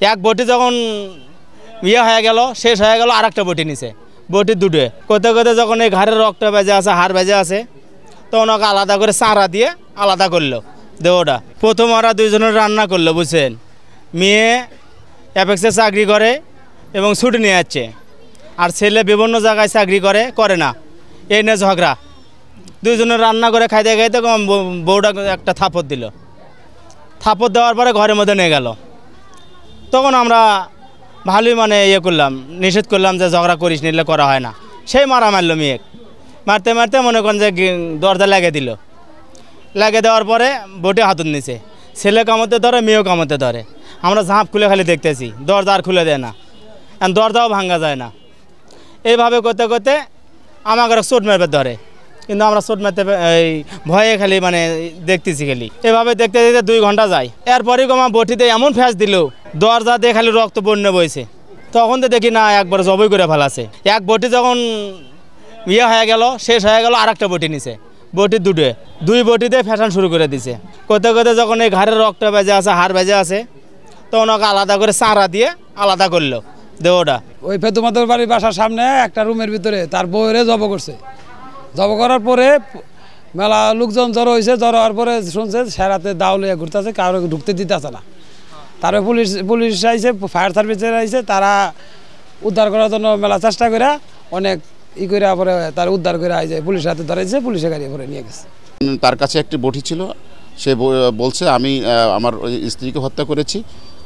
এক বটি যখন ইয়ে হয়ে গেল, শেষ হয়ে গেল, আর একটা বটি নিছে, বটি দুটো কোথাও কোথাও যখন এই ঘাড়ের রক্ত বেজে আছে, হাড় বেজে আছে, তখন ওকে আলাদা করে চারা দিয়ে আলাদা করলো দেহটা। প্রথম ওরা দুইজনের রান্না করলো, বুঝছেন। মেয়ে অ্যাপেক্সে চাকরি করে এবং ছুটি নিয়ে যাচ্ছে, আর ছেলে বিভিন্ন জায়গায় চাকরি করে না, এই নিয়ে ঝগড়া। দুইজনের রান্না করে খাইতে খাইতে বউটা একটা থাপড় দিল। থাপড় দেওয়ার পরে ঘরের মধ্যে নিয়ে গেল। তখন আমরা ভালোই মানে ইয়ে করলাম, নিষেধ করলাম যে ঝগড়া করিস, নিলে করা হয় না। সেই মারা মারলো মেয়ে, মারতে মারতে মনে করেন যে দরজা লাগিয়ে দিল। লাগিয়ে দেওয়ার পরে বটি হাতুর নিচে, ছেলে কামড়তে ধরে, মেয়েও কামড়তে ধরে। আমরা ঝাঁপ খুলে খালি দেখতেছি, দরজা আর খুলে দেয় না, দরজাও ভাঙ্গা যায় না। এইভাবে করতে করতে আমাকে চোট মারবে ধরে, কিন্তু আমরা চোট মারতে এই ভয়ে খালি মানে দেখতেছি খালি। এভাবে দেখতে দেখতে 2 ঘন্টা যায়। এরপরেই আমার বটিতে এমন ফ্যাস দিল, দরজা দিয়ে খালি রক্ত বন্যা বইছে। তখন তো দেখি না, একবার জবই করে ফেলাছে। এক বটি যখন ইয়ে হয়ে গেল, শেষ হয়ে গেল, আর একটা বটি নিছে, বটি দুই বটিতে ফ্যাশন শুরু করে দিছে। কোথাও কোথাও যখন এই ঘাড়ের রক্ত বেজে আছে, হাড় বেজে আছে, তখন ওকে আলাদা করে চারা দিয়ে আলাদা করলো দেহটা। ওই ফেতুমাদের বাড়ির বাসার সামনে একটা রুমের ভিতরে তার বউরে জব করছে। জব করার পরে মেলা লোকজন জড়ো হয়েছে, জড়ো হওয়ার পরে শুনছে সেরাতে দাও লইয়া ঘুরতেছে, কারো ঢুকতে দিতেছে না। তারপরে পুলিশ আইছে, ফায়ার সার্ভিসের আইছে, তারা উদ্ধার করার জন্য মেলা চেষ্টা করে অনেক করে পরে তার উদ্ধার করে আইছে, পুলিশের হাতে ধরেছে, পুলিশে গাড়ি পরে নিয়ে গেছে। তার কাছে একটি বটি ছিল, সে বলছে আমি আমার স্ত্রীকে হত্যা করেছি।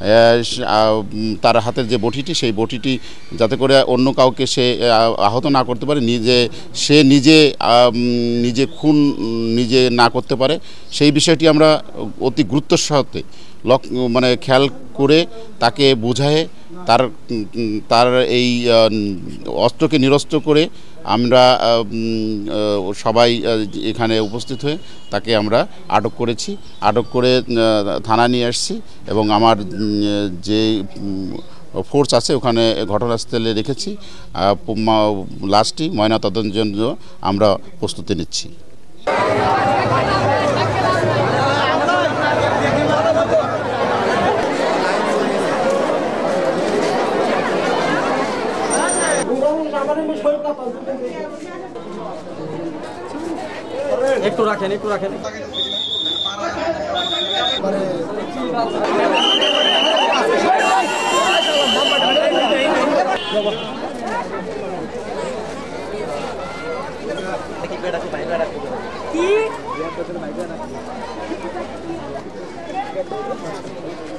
তার হাতের যে বটিটি, সেই বটিটি যাতে করে অন্য কাউকে সে আহত না করতে পারে, সে নিজে খুন নিজে না করতে পারে, সেই বিষয়টি আমরা অতি গুরুত্বের সাথে মানে খেয়াল করে তাকে বোঝায় তার এই অস্ত্রকে নিরস্ত্র করে আমরা সবাই এখানে উপস্থিত হয়ে তাকে আমরা আটক করেছি। আটক করে থানায় নিয়ে আসছি এবং আমার যে ফোর্স আছে ওখানে ঘটনাস্থলে রেখেছি। লাশটি ময়নাতদন্তের জন্য আমরা প্রস্তুতি নিচ্ছি। একটু রাখেন কি